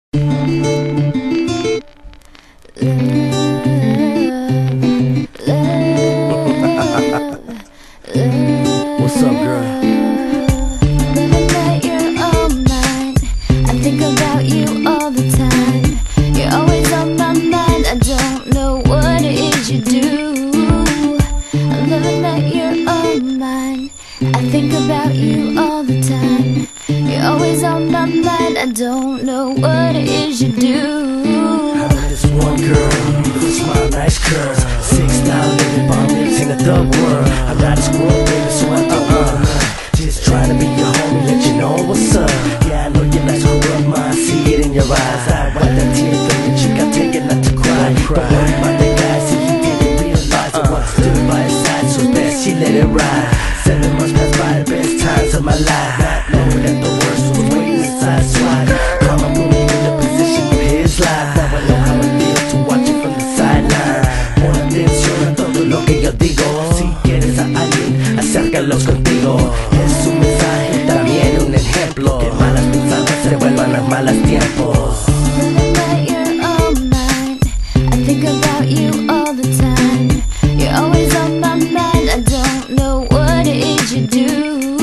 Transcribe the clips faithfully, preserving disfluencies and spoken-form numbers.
What's up, girl? Living that you're all mine. I think about you all the time. You're always on my mind. I don't know what it is you do. I'm living that you're all mine. I think about you all the time. You're always on my mind. I don't know what it is you do. I met this one girl with smile, nice curves, six style living bomb lives in a thug world. I'm not a squirrel, baby, so I don't run. Just trying to be your homie, let you know what's up. Yeah, I know you like to rub mine, see it in your eyes. I wipe that tear from your cheek, I take it not to cry. Don't worry about that guy, see he didn't realize it was stood by his side, so it's best she let it ride. Seven months passed by, the best times of my life, not knowing that the worst was waiting inside swag. Karma put me in the position of his life. Now I know how it feels to watch it from the sideline. Pon atención a todo lo que yo digo. Si quieres a alguien, acércalos contigo. Es un mensaje, también un ejemplo. Que malas pensadas se vuelvan a malos tiempos. Living that you're all mine. I think about you all the time. You're always on my mind. I don't know what it is you do.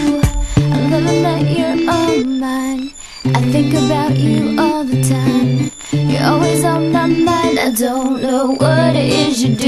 I'm living that you're all mine. I think about you all the time. You're always on my mind. I don't know what it is you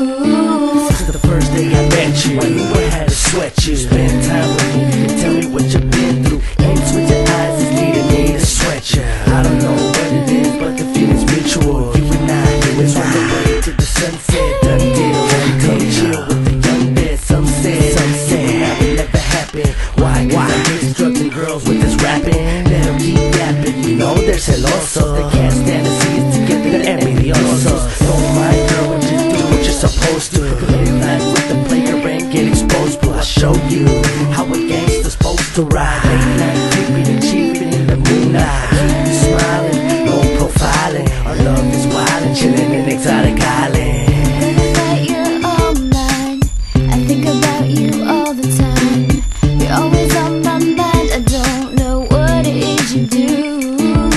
do. Since the first day I met you, I knew I had to sweat you. Spend time with me, you tell me what you've been through. Ain't with your eyes is leading me to sweat you. I don't know what it is, but the feeling's mutual. You and I, you and on the way to the sunset. Done deal, come chill with the young bit. Some said, some said that would never happen. Why? Cause I mix drugs and girls with this rapping. Let them keep yapping, you know they're celosos. They can't stand to see us together and envidiosos. Don't mind girl, and just do what you're supposed to. Live life with the player and get exposed. But I'll show you how a gangster's supposed to ride. Late night creeping and cheaping in the moonlight. Keep you smiling, no profiling. Our love is wild and chilling in exotic island. Living that you're all mine. I think about you all the time. You're always on my mind. I don't know what it is you do.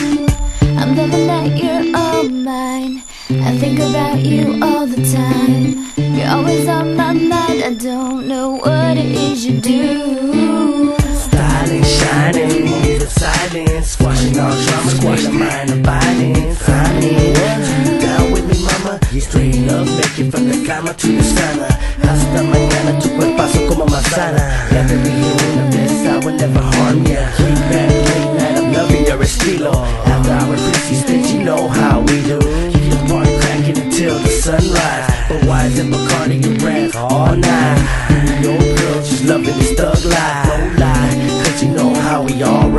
I'm living that you're all mine. I think about you all the time. You're always on my mind. I don't know what it is you do. Styling, shining, moves of silence, squashing all drama, squashing mind abiding. Signing, down with me, mama. Straight up, make it from the cama to the sana. Hasta mañana, tu cuerpazo como manzana. Never be una vez, I will never harm ya. Keep at it late night, I'm loving your estilo. After our pretty stage, you know how we do. Keep the party cracking until the sunrise. But why is it Bacardi and rap all night? You know, girl, just loving this thug life. No lie, cause you know how we all